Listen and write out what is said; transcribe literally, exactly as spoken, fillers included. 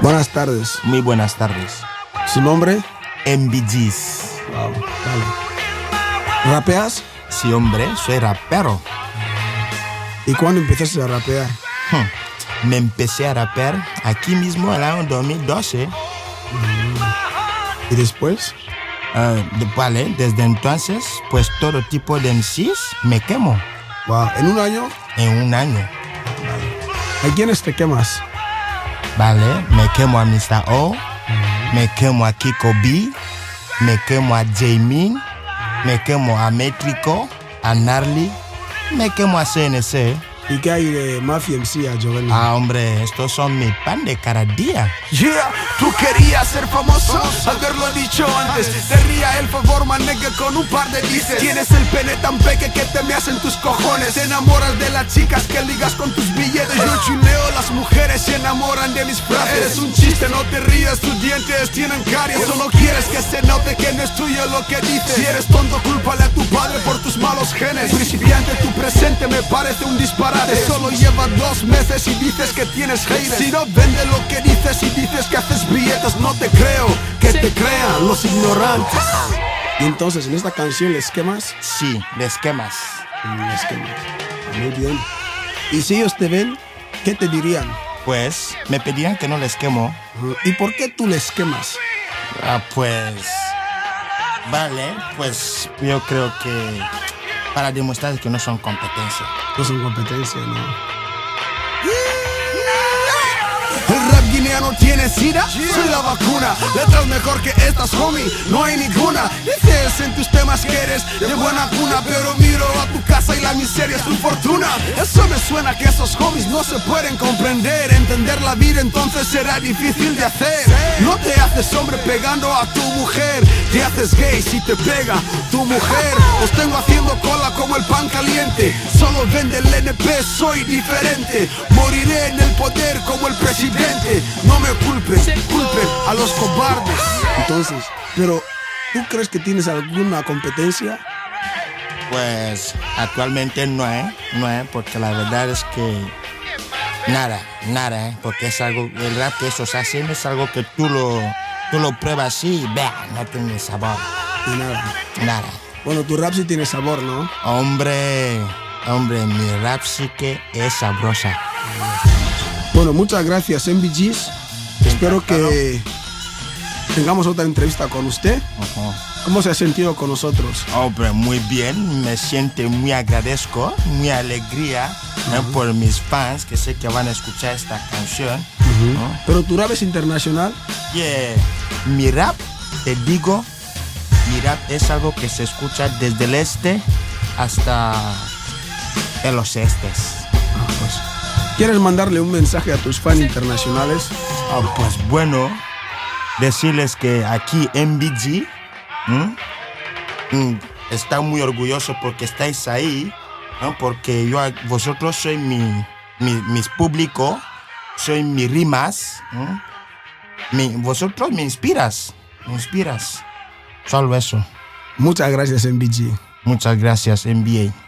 Buenas tardes. Muy buenas tardes. ¿Su nombre? M B Gs. Wow, vale. ¿Rapeas? Sí, hombre, soy rapero. ¿Y cuándo empezaste a rapear? Hmm. Me empecé a rapear aquí mismo en el año dos mil doce. ¿Y después? Uh, de, vale, desde entonces, pues todo tipo de M Cs me quemo. Wow, ¿en un año? En un año. Vale. ¿A quiénes te quemas? Vale, me quemo a mister O, me quemo a Kiko B, me quemo a Jamin, me quemo a Métrico, a Gnarly, me quemo a C N C. ¿Y qué hay de Mafia M C a Giovanni? Ah, hombre, estos son mi pan de cada día. Yeah, tú querías ser famoso, haberlo dicho antes. Te ría el favor, manegue, con un par de dices. Tienes el pene tan peque que te me hacen tus cojones. Te enamoras de las chicas que ligas con tus billetes. Yo chuleo, las mujeres se enamoran de mis frases. Eres un chiste, no te rías, tus dientes tienen caries. Solo quieres que se note que no es tuyo lo que dices. Si eres tonto, cúlpale a tu padre por tus malos genes. Principiante, tu presente me parece un disparate. Solo lleva dos meses y dices que tienes haters. Si no vende lo que dices y dices que haces billetes, no te creo, que te crean los ignorantes. Y entonces, ¿en esta canción les quemas? Sí, les quemas. Les quemas. Muy bien. ¿Y si ellos te ven, qué te dirían? Pues, me pedían que no les quemo. ¿Y por qué tú les quemas? Ah, pues... Vale, pues yo creo que... para demostrar que no son competencia. No son competencia, ¿no? El rap guineano tiene sida, soy la vacuna. Letras mejor que estas, homie, no hay ninguna. Dices en tus temas que eres de buena cuna, pero miro a tu casa y la miseria es tu fortuna. Eso me suena que esos homies no se pueden comprender. Entender la vida entonces será difícil de hacer. No te haces hombre pegando a tu mujer, te haces gay si te pega tu mujer. Os tengo haciendo cola como el pan caliente. Solo vende el N P, soy diferente. Moriré en el poder como el presidente. No me culpen, culpen a los cobardes. Entonces, pero ¿tú crees que tienes alguna competencia? Pues actualmente no es, no es, porque la verdad es que nada, nada, ¿eh? Porque es algo, el rap que esos hacen es algo que tú lo, tú lo pruebas y bah, no tiene sabor. Y nada. Nada. Bueno, tu rap sí tiene sabor, ¿no? Hombre, hombre, mi rap sí que es sabrosa. Bueno, muchas gracias, M B Gs. Espero que tengamos otra entrevista con usted. Uh-huh. ¿Cómo se ha sentido con nosotros? Hombre, muy bien. Me siento muy agradezco, muy alegría, uh-huh. ¿eh? Por mis fans que sé que van a escuchar esta canción. Uh-huh. ¿no? ¿Pero tu rap es internacional? Yeah. Mi rap, te digo, mi rap es algo que se escucha desde el este hasta en los estes. Ah, pues. ¿Quieres mandarle un mensaje a tus fans internacionales? Oh, pues bueno, decirles que aquí M B G ¿m? Mm, está muy orgulloso porque estáis ahí, ¿no? Porque yo, vosotros sois mi, mi, mis público, sois mis rimas, mi, vosotros me inspiras, me inspiras, solo eso. Muchas gracias, M B G. Muchas gracias, M B A.